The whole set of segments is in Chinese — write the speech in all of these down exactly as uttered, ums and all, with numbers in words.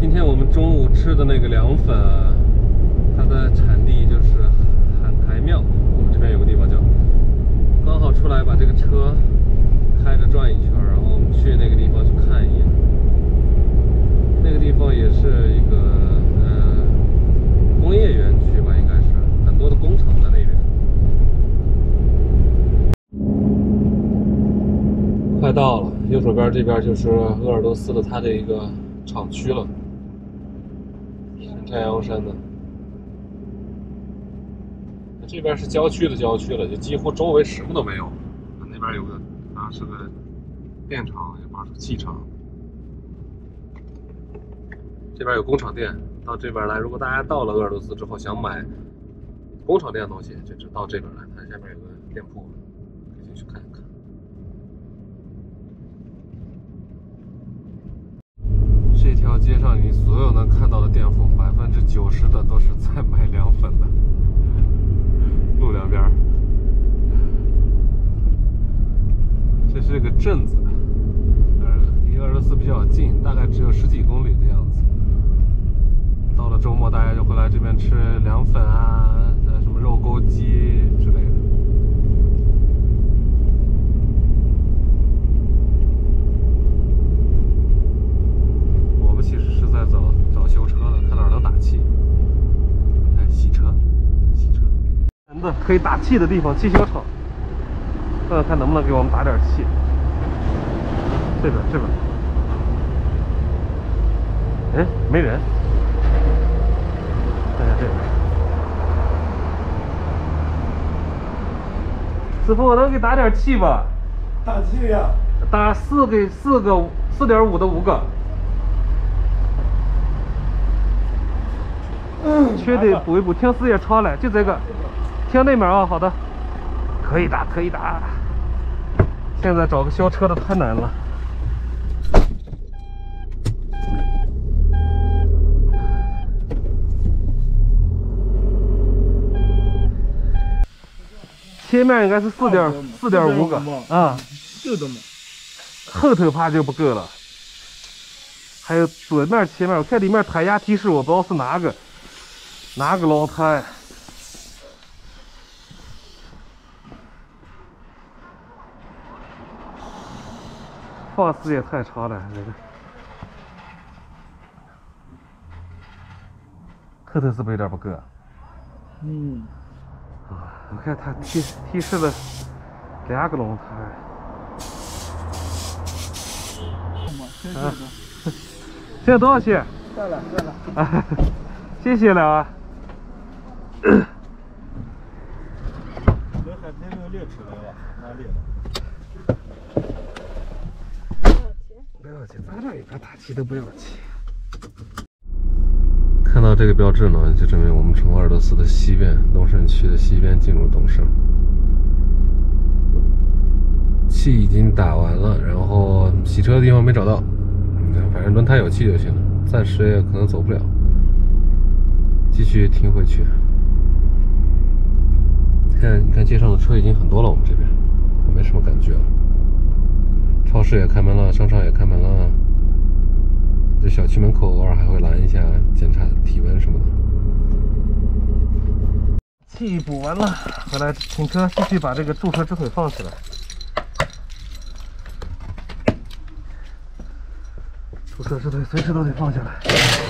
今天我们中午吃的那个凉粉，它的产地就是海台庙，我们这边有个地方叫。刚好出来把这个车开着转一圈，然后我们去那个地方去看一眼。那个地方也是一个呃工业园区吧，应该是很多的工厂在那边。快到了，右手边这边就是鄂尔多斯的它的一个厂区了，山太阳山的。这边是郊区的郊区了，就几乎周围什么都没有。那边有个，好像是个电厂，有发出气厂。这边有工厂店，到这边来，如果大家到了鄂尔多斯之后想买工厂店的东西，就只到这边来。它下面有个店铺，可以进去看一看。这条街上你所有能看到的店铺，百分之九十的都是在卖凉粉的。路两边，这是个镇子，呃，离鄂尔多斯比较近，大概只有十几公里的样子。到了周末，大家就会来这边吃凉粉啊，呃，什么肉钩鸡之类的。我们其实是在找找修车的，看哪儿能打气。哎，洗车，洗车。的可以打气的地方，汽修厂，看看看能不能给我们打点气。这边，这边，哎，没人。看看这边，师傅，我能给打点气吧？ 打气呀！ 打四个，四个，四点五的五个。 嗯， 缺的补一补，听四叶超了，就这个。听那面啊，好的，可以打，可以打。现在找个修车的太难了。前面应该是四点四点五个啊， 够的嘛。 后头怕就不够了。还有左面、前面，我看里面胎压提示，我不知道是哪个哪个轮胎。放丝也太长了，这个后头是不是有点不够？ 嗯。 啊，我看它提提示了两个轮胎。啊，现在多少钱？ 算了算了。 啊，谢谢了啊。 这还没有列出来吧？哪里了？ 不要钱，咱这一边打气都不要钱。看到这个标志呢，就证明我们从鄂尔多斯的西边，东胜区的西边进入东胜。气已经打完了，然后洗车的地方没找到，嗯，反正轮胎有气就行了，暂时也可能走不了，继续停回去。看，你看街上的车已经很多了，我们这边我没什么感觉了。超市也开门了，商场也开门了。这小区门口偶尔还会拦一下，检查体温什么的。气补完了，回来停车，继续把这个驻车支腿放起来。驻车支腿随时都得放下来。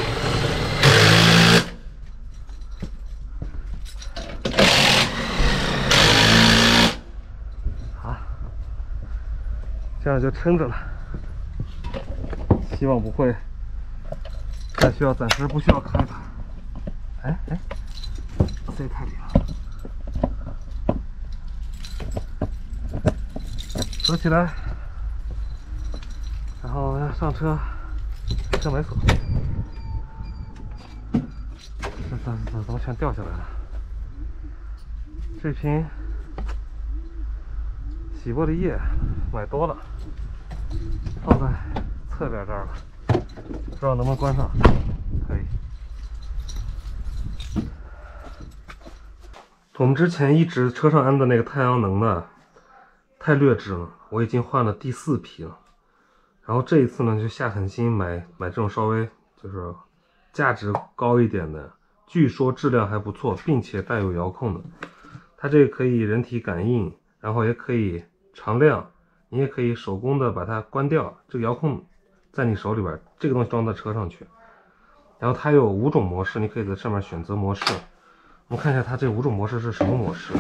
好，这样就撑着了。希望不会再需要，暂时不需要开它。哎哎，塞太里了，锁起来，然后要上车，车没锁，这这这怎么全掉下来了？这瓶洗玻璃液买多了，放在侧边这儿了，不知道能不能关上，可以。我们之前一直车上安的那个太阳能呢，太劣质了，我已经换了第四批了。然后这一次呢，就下狠心买买这种稍微就是价值高一点的，据说质量还不错，并且带有遥控的。它这个可以人体感应，然后也可以常亮，你也可以手工的把它关掉。这个遥控在你手里边，这个东西装到车上去。然后它有五种模式，你可以在上面选择模式。我们看一下它这五种模式是什么模式。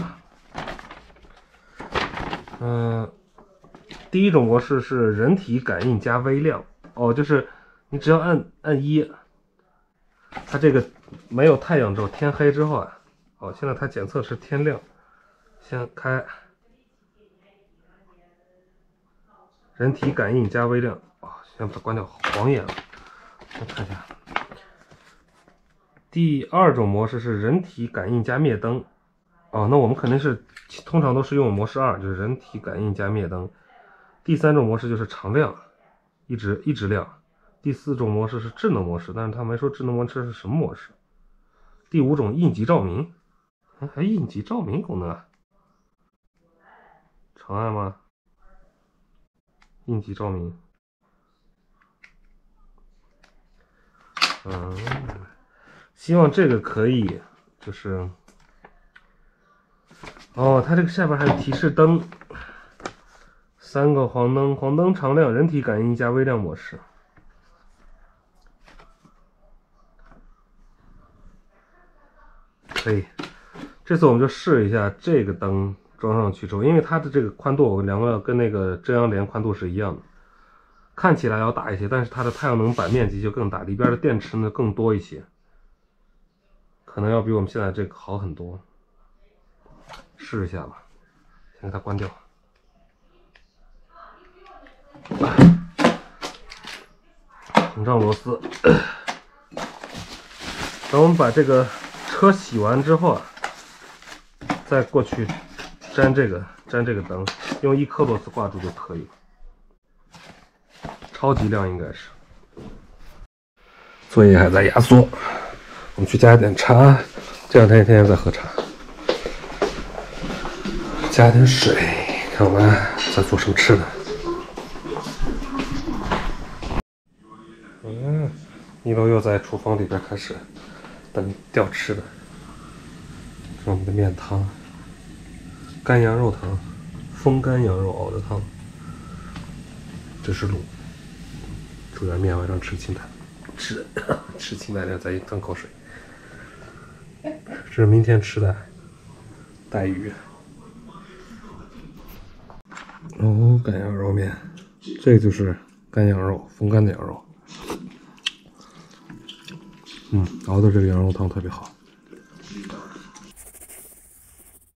嗯、呃，第一种模式是人体感应加微亮。哦，就是你只要按按一，它这个没有太阳之后，天黑之后啊，哦，现在它检测是天亮。先开人体感应加微亮，哦，先把它关掉，晃眼了。我看一下，第二种模式是人体感应加灭灯。哦，那我们肯定是通常都是用模式二，就是人体感应加灭灯。第三种模式就是常亮，一直一直亮。第四种模式是智能模式，但是他没说智能模式是什么模式。第五种应急照明，还应急照明功能啊？长按吗？应急照明。嗯，希望这个可以，就是，哦，它这个下边还有提示灯，三个黄灯，黄灯常亮，人体感应加微亮模式。可以，这次我们就试一下这个灯装上去之后，因为它的这个宽度我量了跟那个遮阳帘宽度是一样的，看起来要大一些，但是它的太阳能板面积就更大，里边的电池呢更多一些，可能要比我们现在这个好很多。试一下吧，先给它关掉。拧上螺丝，等我们把这个车洗完之后啊，再过去粘这个粘这个灯，用一颗螺丝挂住就可以了。超级亮应该是。作业还在压缩，我们去加点茶，这两天天天在喝茶。加点水，看我们在做什么吃的。嗯，一楼又在厨房里边开始等调吃的。这是我们的面汤，干羊肉汤，风干羊肉熬的汤。这是卤，煮点面晚上吃清淡，吃吃清淡点再吞口水。这是明天吃的带鱼。哦，干羊肉面，这就是干羊肉，风干的羊肉。嗯，熬的这个羊肉汤特别好。